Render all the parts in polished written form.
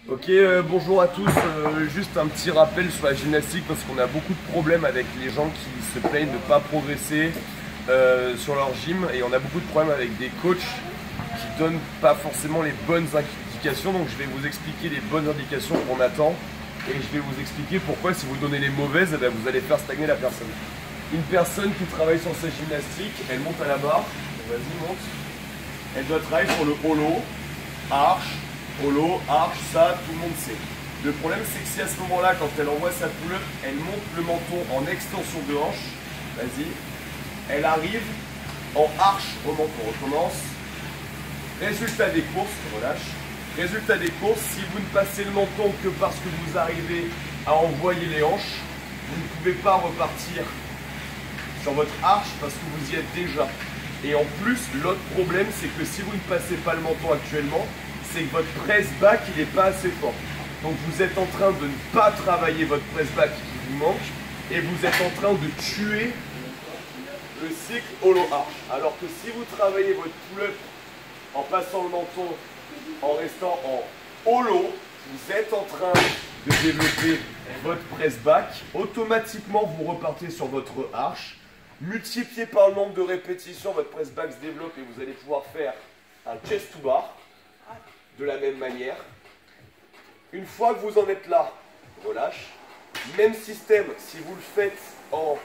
Ok, bonjour à tous. Juste un petit rappel sur la gymnastique parce qu'on a beaucoup de problèmes avec les gens qui se plaignent de ne pas progresser sur leur gym, et on a beaucoup de problèmes avec des coachs qui donnent pas forcément les bonnes indications. Donc je vais vous expliquer les bonnes indications qu'on attend, et je vais vous expliquer pourquoi si vous donnez les mauvaises, eh bien, vous allez faire stagner la personne. Une personne qui travaille sur sa gymnastique, elle monte à la barre, vas-y monte, elle doit travailler sur le holo, arche, holo, arche, ça tout le monde sait. Le problème c'est que si à ce moment-là, quand elle envoie sa pull-up, elle monte le menton en extension de hanche, vas-y, elle arrive en arche au menton, on recommence. Résultat des courses, relâche. Résultat des courses, si vous ne passez le menton que parce que vous arrivez à envoyer les hanches, vous ne pouvez pas repartir sur votre arche parce que vous y êtes déjà. Et en plus, l'autre problème, c'est que si vous ne passez pas le menton actuellement, c'est que votre press back, il n'est pas assez fort. Donc vous êtes en train de ne pas travailler votre press back qui vous manque, et vous êtes en train de tuer le cycle holo-arche. Alors que si vous travaillez votre pull-up en passant le menton, en restant en holo, vous êtes en train de développer votre press back. Automatiquement, vous repartez sur votre arche. Multiplié par le nombre de répétitions, votre press back se développe et vous allez pouvoir faire un chest to bar de la même manière. Une fois que vous en êtes là, relâche. Même système, si vous le faites en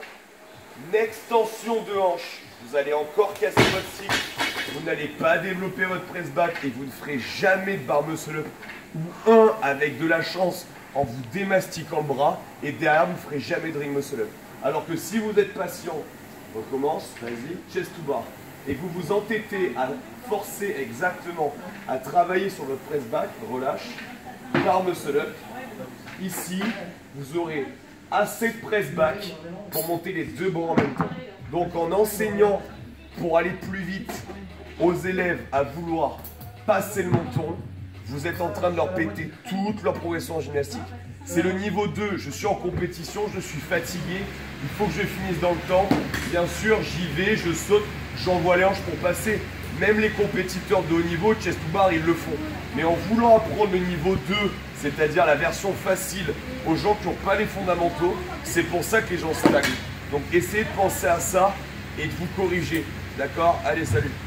extension de hanche, vous allez encore casser votre cycle. Vous n'allez pas développer votre press back et vous ne ferez jamais de bar muscle up ou un avec de la chance en vous démastiquant le bras, et derrière vous ne ferez jamais de ring muscle up. Alors que si vous êtes patient, recommence, vas-y, chest to bar, et vous vous entêtez à forcer exactement à travailler sur votre press back, relâche, bar muscle up, ici vous aurez assez de press back pour monter les deux bras en même temps. Donc en enseignant pour aller plus vite aux élèves à vouloir passer le menton, vous êtes en train de leur péter toute leur progression en gymnastique. C'est le niveau 2, je suis en compétition, je suis fatigué, il faut que je finisse dans le temps. Bien sûr, j'y vais, je saute, j'envoie les hanches pour passer. Même les compétiteurs de haut niveau, chest to bar, ils le font. Mais en voulant apprendre le niveau 2, c'est-à-dire la version facile aux gens qui n'ont pas les fondamentaux, c'est pour ça que les gens stagnent. Donc essayez de penser à ça et de vous corriger. D'accord? Allez, salut!